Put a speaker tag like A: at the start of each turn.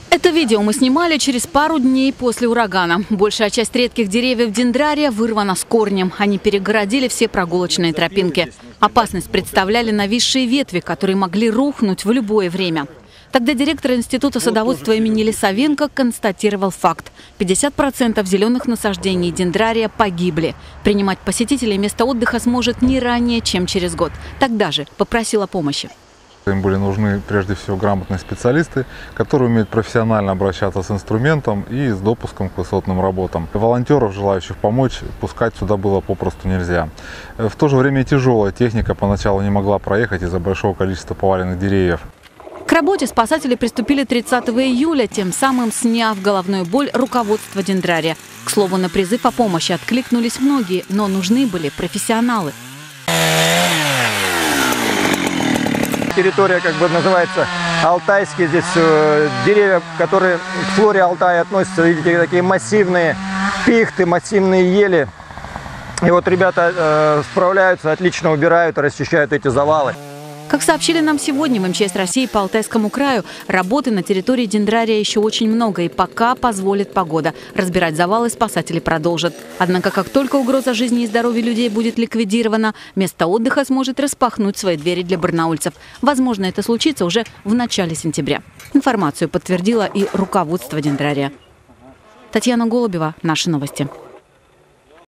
A: Это видео мы снимали через пару дней после урагана. Большая часть редких деревьев дендрария вырвана с корнем. Они перегородили все прогулочные тропинки. Опасность представляли нависшие ветви, которые могли рухнуть в любое время. Тогда директор Института садоводства имени Лисовенко констатировал факт. 50% зеленых насаждений дендрария погибли. Принимать посетителей место отдыха сможет не ранее, чем через год. Тогда же попросил о помощи.
B: Им были нужны прежде всего грамотные специалисты, которые умеют профессионально обращаться с инструментом и с допуском к высотным работам. Волонтеров, желающих помочь, пускать сюда было попросту нельзя. В то же время и тяжелая техника поначалу не могла проехать из-за большого количества поваленных деревьев.
A: К работе спасатели приступили 30 июля, тем самым сняв головную боль руководства дендрария. К слову, на призыв о помощи откликнулись многие, но нужны были профессионалы.
C: Территория называется Алтайский. Здесь деревья, которые к флоре Алтая относятся, видите, такие массивные пихты, массивные ели. И вот ребята справляются, отлично убирают, расчищают эти завалы.
A: Как сообщили нам сегодня в МЧС России по Алтайскому краю, работы на территории дендрария еще очень много, и пока позволит погода. Разбирать завалы спасатели продолжат. Однако, как только угроза жизни и здоровья людей будет ликвидирована, место отдыха сможет распахнуть свои двери для барнаульцев. Возможно, это случится уже в начале сентября. Информацию подтвердило и руководство дендрария. Татьяна Голубева, Наши новости.